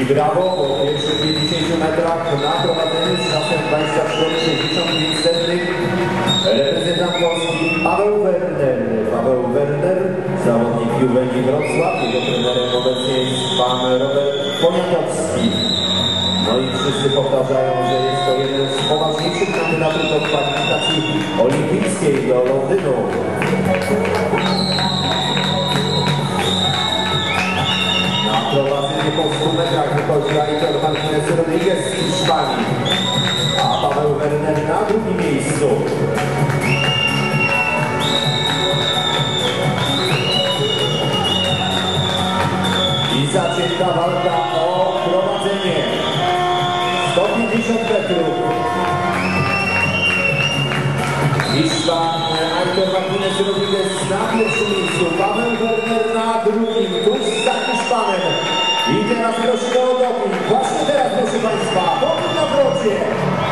brawo, bo w pierwszych 50 metrach na prowadzeniu z czasem 23,65 reprezentant Polski Paweł Werner. Paweł Werner, zawodnik Juwenii Wrocław, jego trenerem obecnie jest pan Robert Poniatowski. No i wszyscy powtarzają, że jest to jeden z poważniejszych kandydatów do kwalifikacji olimpijskiej do Londynu. Na prowadzenie po 100 metrach wychodzi Aitor Martinez Rodriguez z Hiszpanii, a Paweł Werner na drugim miejscu. I zacięta walka o prowadzenie. 150 metrów. Hiszpan Aitor Martinez Rodriguez na pierwszym miejscu, Paweł Werner na drugim, tuż za Hiszpanem. I teraz prosimy o doping. Właśnie teraz, proszę Państwa, doping na wrocie.